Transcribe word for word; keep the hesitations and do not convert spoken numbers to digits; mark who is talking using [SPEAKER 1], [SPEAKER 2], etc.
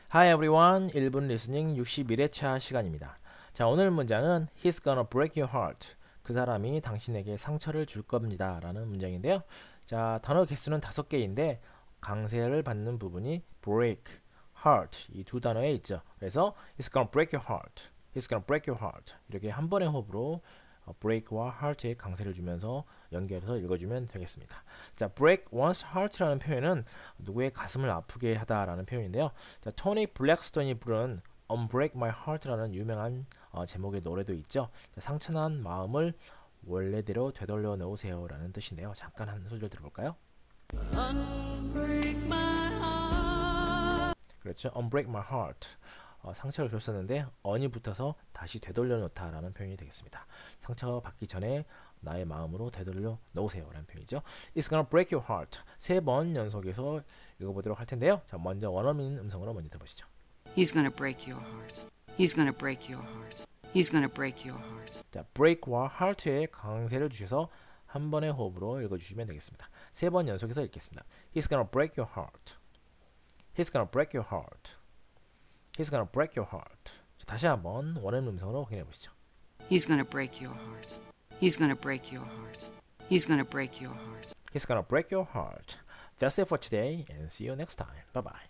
[SPEAKER 1] Hi everyone, 일 분 리스닝 육십일 회차 시간입니다. 자, 오늘 문장은 He's gonna break your heart. 그 사람이 당신에게 상처를 줄 겁니다 라는 문장인데요. 자, 단어 개수는 다섯 개인데 강세를 받는 부분이 break, heart 이 두 단어에 있죠. 그래서 He's gonna break your heart. He's gonna break your heart. 이렇게 한 번의 호흡으로 break와 heart에 강세를 주면서 연결해서 읽어주면 되겠습니다. 자, break one's heart라는 표현은 누구의 가슴을 아프게 하다라는 표현인데요. 자, 토니 블랙스톤이 부른 Unbreak My Heart라는 유명한 어, 제목의 노래도 있죠. 자, 상처난 마음을 원래대로 되돌려 놓으세요라는 뜻인데요. 잠깐 한 소절 들어볼까요?
[SPEAKER 2] Unbreak my heart.
[SPEAKER 1] 그렇죠. Unbreak My Heart. 어, 상처를 줬었는데 언이 붙어서 다시 되돌려 놓다 라는 표현이 되겠습니다. 상처 받기 전에 나의 마음으로 되돌려 놓으세요 라는 표현이죠. It's gonna break your heart. 세 번 연속해서 읽어보도록 할 텐데요. 자, 먼저 원어민 음성으로 먼저 들어보시죠.
[SPEAKER 3] He's gonna break your heart. He's gonna break your heart. He's gonna break your heart.
[SPEAKER 1] 자, break와 heart에 강세를 주셔서 한 번의 호흡으로 읽어주시면 되겠습니다. 세 번 연속해서 읽겠습니다. He's gonna break your heart. He's gonna break your heart. He's gonna break your heart. 자, 다시 한번 원어민 음성으로 확인해 보시죠.
[SPEAKER 3] He's gonna break your heart. He's gonna break your heart. He's gonna break your heart.
[SPEAKER 1] He's gonna break your heart. That's it for today and see you next time. Bye bye.